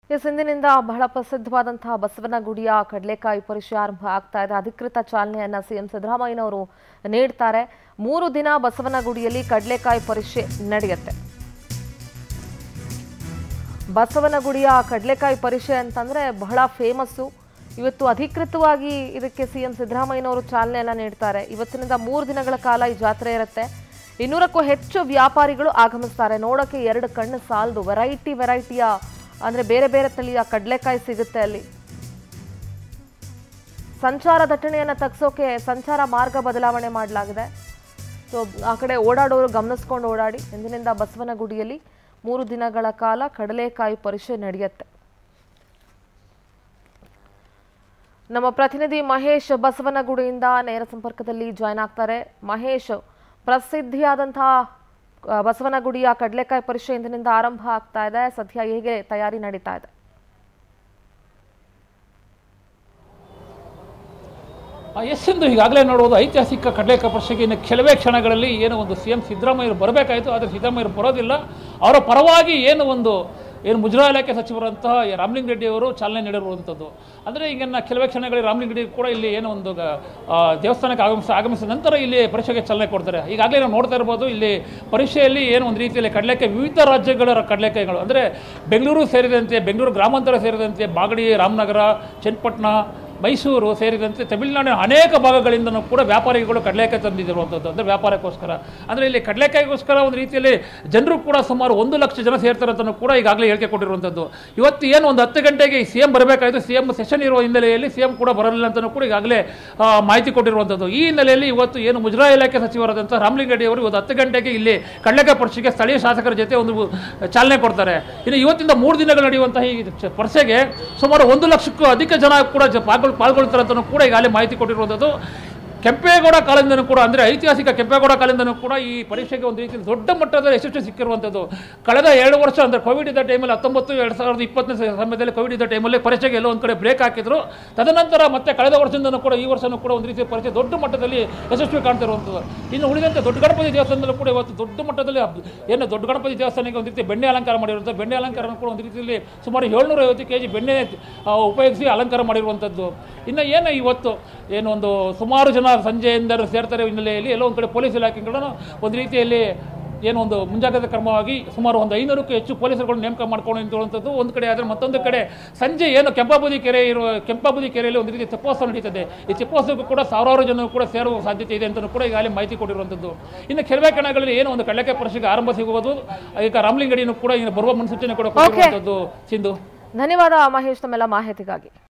ಇಂದಿನಿಂದ ಬಹಳ ಪ್ರಸಿದ್ಧವಾದಂತಹ ಬಸವನಗುಡಿಯ ಕಡಲೆಕಾಯಿ ಪರಿಷೆ ಆರಂಭ ಆಗ್ತಾ ಇದೆ. ಅಧಿಕೃತ ಚಾಲನೆಯನ್ನ ಸಿಎಂ ಸಿದ್ದರಾಮಯ್ಯನವರು ನೀಡ್ತಾರೆ. 3 ದಿನ ಬಸವನಗುಡಿಯಲ್ಲಿ ಕಡಲೆಕಾಯಿ ಪರಿಷೆ ನಡೆಯುತ್ತೆ. ಬಸವನಗುಡಿಯ ಕಡಲೆಕಾಯಿ ಪರಿಷೆ ಅಂತಂದ್ರೆ ಬಹಳ ಫೇಮಸ್. ಇವತ್ತು ಅಧಿಕೃತವಾಗಿ ಇದಕ್ಕೆ ಸಿಎಂ ಸಿದ್ದರಾಮಯ್ಯನವರು ಚಾಲನೆಯನ್ನ ನೀಡ್ತಾರೆ. ಇವತ್ತಿನಿಂದ 3 ದಿನಗಳ ಕಾಲ ಈ ಜಾತ್ರೆ ಇರುತ್ತೆ. 200ಕ್ಕೂ ಹೆಚ್ಚು ವ್ಯಾಪಾರಿಗಳು ಆಗಮಿಸ್ತಾರೆ. ನೋಡಕ್ಕೆ 2 ಕಣ್ಣು ಸಾಲದು. ವೆರೈಟಿಯ ಅಂದ್ರೆ ಬೇರೆ ಬೇರೆ ತಳಿಯ ಕಡಲೆಕಾಯಿ ಸಿಗುತ್ತೆ ಅಲ್ಲಿ. ಸಂಚಾರ ದಟ್ಟಣೆಯನ್ನು ತಗ್ಸೋಕೆ ಸಂಚಾರ ಮಾರ್ಗ ಬದಲಾವಣೆ ಮಾಡಲಾಗಿದೆ. ಸೊ ಆ ಕಡೆ ಓಡಾಡೋರು ಗಮನಿಸ್ಕೊಂಡು ಓಡಾಡಿ. ಇಂದಿನಿಂದ ಬಸವನಗುಡಿಯಲ್ಲಿ 3 ದಿನಗಳ ಕಾಲ ಕಡಲೆಕಾಯಿ ಪರಿಷೆ ನಡೆಯುತ್ತೆ. ನಮ್ಮ ಪ್ರತಿನಿಧಿ ಮಹೇಶ್ ಬಸವನಗುಡಿಯಿಂದ ನೇರ ಸಂಪರ್ಕದಲ್ಲಿ ಜಾಯ್ನ್ ಆಗ್ತಾರೆ. ಮಹೇಶ್, ಪ್ರಸಿದ್ಧಿಯಾದಂತಹ ಬಸವನಗುಡಿಯ ಕಡಲೆಕಾಯಿ ಪರಿಷೆ ಇಂದಿನಿಂದ ಆರಂಭ ಆಗ್ತಾ ಇದೆ. ಸದ್ಯ ಹೇಗೆ ತಯಾರಿ ನಡೀತಾ ಇದೆ? ಎಂದು ಈಗಾಗಲೇ ನೋಡುವುದು ಐತಿಹಾಸಿಕ ಕಡಲೆಕಾಯಿ ಪರಿಷೆಗೆ ಇನ್ನು ಕೆಲವೇ ಕ್ಷಣಗಳಲ್ಲಿ ಏನು ಒಂದು ಸಿಎಂ ಸಿದ್ದರಾಮಯ್ಯರು ಬರಬೇಕಾಯಿತು. ಆದರೆ ಸಿದ್ದರಾಮಯ್ಯರು ಬರೋದಿಲ್ಲ. ಅವರ ಪರವಾಗಿ ಏನು ಮುಜರಾಯಿ ಇಲಾಖೆ ಸಚಿವರಂತಹ ರಾಮಲಿಂಗ ರೆಡ್ಡಿ ಅವರು ಚಾಲನೆ ನೀಡಿರುವಂಥದ್ದು. ಅಂದರೆ ಈಗ ಕೆಲವೇ ಕ್ಷಣಗಳಲ್ಲಿ ರಾಮಲಿಂಗ ರೆಡ್ಡಿ ಕೂಡ ಇಲ್ಲಿ ಏನು ಒಂದು ದೇವಸ್ಥಾನಕ್ಕೆ ಆಗಮಿಸಿದ ನಂತರ ಇಲ್ಲಿ ಪರೀಕ್ಷೆಗೆ ಚಾಲನೆ ಕೊಡ್ತಾರೆ. ಈಗಾಗಲೇ ನಾವು ನೋಡ್ತಾ ಇರ್ಬೋದು, ಇಲ್ಲಿ ಪರೀಕ್ಷೆಯಲ್ಲಿ ಏನು ಒಂದು ರೀತಿಯಲ್ಲಿ ಕಡಲೆಕಾಯಿ ವಿವಿಧ ರಾಜ್ಯಗಳ ಕಡಲೆಕಾಯಿಗಳು ಅಂದರೆ ಬೆಂಗಳೂರು ಸೇರಿದಂತೆ, ಬೆಂಗಳೂರು ಗ್ರಾಮಾಂತರ ಸೇರಿದಂತೆ ಬಾಗಡಿ, ರಾಮನಗರ, ಚನ್ನಪಟ್ಟಣ, ಮೈಸೂರು ಸೇರಿದಂತೆ ತಮಿಳುನಾಡಿನ ಅನೇಕ ಭಾಗಗಳಿಂದನೂ ಕೂಡ ವ್ಯಾಪಾರಿಗಳು ಕಡಲೆಕಾಯಿ ತಂದಿರುವಂಥದ್ದು. ಅಂದರೆ ವ್ಯಾಪಾರಕ್ಕೋಸ್ಕರ, ಅಂದರೆ ಇಲ್ಲಿ ಕಡಲೆಕಾಯಿಗೋಸ್ಕರ ಒಂದು ರೀತಿಯಲ್ಲಿ ಜನರು ಕೂಡ ಸುಮಾರು 1 ಲಕ್ಷ ಜನ ಸೇರ್ತಾರೆ ಅಂತಲೂ ಕೂಡ ಈಗಾಗಲೇ ಹೇಳಿಕೆ ಕೊಟ್ಟಿರುವಂಥದ್ದು. ಇವತ್ತು ಏನು ಒಂದು 10 ಗಂಟೆಗೆ ಸಿಎಂ ಬರಬೇಕಾಯಿತು. ಸಿಎಂ ಸೆಷನ್ ಇರುವ ಹಿನ್ನೆಲೆಯಲ್ಲಿ ಸಿಎಂ ಕೂಡ ಬರಲಿಲ್ಲ ಅಂತಲೂ ಕೂಡ ಈಗಾಗಲೇ ಮಾಹಿತಿ ಕೊಟ್ಟಿರುವಂಥದ್ದು. ಈ ಹಿನ್ನೆಲೆಯಲ್ಲಿ ಇವತ್ತು ಏನು ಮುಜರಾಯಿ ಇಲಾಖೆ ಸಚಿವರಾದಂಥ ರಾಮಲಿಂಗ ರೆಡ್ಡಿ ಅವರು ಇವತ್ತು 10 ಗಂಟೆಗೆ ಇಲ್ಲಿ ಕಡಲೆಕಾಯಿ ಪರಿಷೆಗೆ ಸ್ಥಳೀಯ ಶಾಸಕರ ಜೊತೆ ಒಂದು ಚಾಲನೆ ಕೊಡ್ತಾರೆ. ಇನ್ನು ಇವತ್ತಿಂದ 3 ದಿನಗಳು ನಡೆಯುವಂತಹ ಈ ಪರಿಷೆಗೆ ಸುಮಾರು 1 ಲಕ್ಷಕ್ಕೂ ಅಧಿಕ ಜನ ಕೂಡ ಪಾಲ್ಗೊಳ್ತಾರೆ ಅಂತಲೂ ಕೂಡ ಈಗಾಗಲೇ ಮಾಹಿತಿ ಕೊಟ್ಟಿರುವಂಥದ್ದು. ಕೆಂಪೇಗೌಡ ಕಾಲದಿಂದನೂ ಕೂಡ, ಅಂದರೆ ಐತಿಹಾಸಿಕ ಕೆಂಪೇಗೌಡ ಕಾಲದಿಂದನೂ ಕೂಡ ಈ ಪರೀಕ್ಷೆಗೆ ಒಂದು ರೀತಿಯಲ್ಲಿ ದೊಡ್ಡ ಮಟ್ಟದ ಯಶಸ್ವಿ ಸಿಕ್ಕಿರುವಂಥದ್ದು. ಕಳೆದ 2 ವರ್ಷ ಅಂದರೆ ಕೋವಿಡ್ ಇದ್ದ ಟೈಮಲ್ಲಿ 2020 ಸಮಯದಲ್ಲಿ ಕೋವಿಡ್ ಇದ್ದ ಟೈಮಲ್ಲಿ ಪರೀಕ್ಷೆಗೆ ಎಲ್ಲೋ ಒಂದು ಕಡೆ ಬ್ರೇಕ್ ಹಾಕಿದ್ರು. ತದನಂತರ ಮತ್ತೆ ಕಳೆದ ವರ್ಷದಿಂದನೂ ಕೂಡ ಈ ವರ್ಷನೂ ಕೂಡ ಒಂದು ರೀತಿಯ ಪರೀಕ್ಷೆ ದೊಡ್ಡ ಮಟ್ಟದಲ್ಲಿ ಯಶಸ್ವಿ ಕಾಣ್ತಿರುವಂಥದ್ದು. ಇನ್ನು ಉಳಿದಂತೆ ದೊಡ್ಡ ಗಣಪತಿ ದೇವಸ್ಥಾನದಲ್ಲೂ ಕೂಡ ಇವತ್ತು ದೊಡ್ಡ ಮಟ್ಟದಲ್ಲಿ ಏನು ದೊಡ್ಡ ಗಣಪತಿ ದೇವಸ್ಥಾನಕ್ಕೆ ಒಂದು ರೀತಿ ಬೆಣ್ಣೆ ಅಲಂಕಾರ ಮಾಡಿರುವಂಥ ಬೆಣ್ಣೆ ಅಲಂಕಾರ ಕೂಡ ಒಂದು ರೀತಿಯಲ್ಲಿ ಸುಮಾರು 750 kg ಬೆಣ್ಣೆ ಉಪಯೋಗಿಸಿ ಅಲಂಕಾರ ಮಾಡಿರುವಂಥದ್ದು. ಇನ್ನು ಏನು ಇವತ್ತು ಏನು ಒಂದು ಸುಮಾರು ಜನ ಸಂಜೆಯಿಂದ ಸೇರ್ತಾರೆ ಹಿನ್ನೆಲೆಯಲ್ಲಿ ಎಲ್ಲೋ ಒಂದು ಕಡೆ ಪೊಲೀಸ್ ಇಲಾಖೆಗಳನ್ನು ಒಂದು ರೀತಿಯಲ್ಲಿ ಏನು ಒಂದು ಮುಂಜಾಗ್ರತಾ ಕ್ರಮವಾಗಿ ಸುಮಾರು ಒಂದು 500ಕ್ಕೂ ಹೆಚ್ಚು ಪೊಲೀಸರುಗಳು ನೇಮಕ ಮಾಡ್ಕೊಂಡು ನಿಂತಿರುವಂಥದ್ದು ಒಂದು ಕಡೆ. ಆದರೆ ಮತ್ತೊಂದು ಕಡೆ ಸಂಜೆ ಏನು ಕೆಂಪಾಬುದಿ ಕೆರೆಯಲ್ಲಿ ಒಂದು ರೀತಿ ತೆಪ್ಪೋತ್ಸವ ನಡೀತದೆ. ಈ ತೆಪ್ಪೋತ್ಸವಕ್ಕೂ ಕೂಡ ಸಾವಿರಾರು ಜನ ಕೂಡ ಸೇರುವ ಸಾಧ್ಯತೆ ಇದೆ ಅಂತಲೂ ಕೂಡ ಈಗಾಗಲೇ ಮಾಹಿತಿ ಕೊಟ್ಟಿರುವಂಥದ್ದು. ಇನ್ನು ಕೆಲವೇ ಕ್ಷಣಗಳಲ್ಲಿ ಏನು ಒಂದು ಕಡಲೆಕಾಯಿ ಪರಿಷೆಗೆ ಆರಂಭ ಸಿಗುವುದು. ಈಗ ರಾಮಲಿಂಗ ರೆಡ್ಡಿನೂ ಕೂಡ ಬರುವ ಮುನ್ಸೂಚನೆ ಕೂಡ ಕೊಟ್ಟಿರುವಂಥದ್ದು. ಸಿಂಧು, ಧನ್ಯವಾದ ಮಹೇಶ್ ತಮ್ಮೆಲ್ಲ ಮಾಹಿತಿಗಾಗಿ.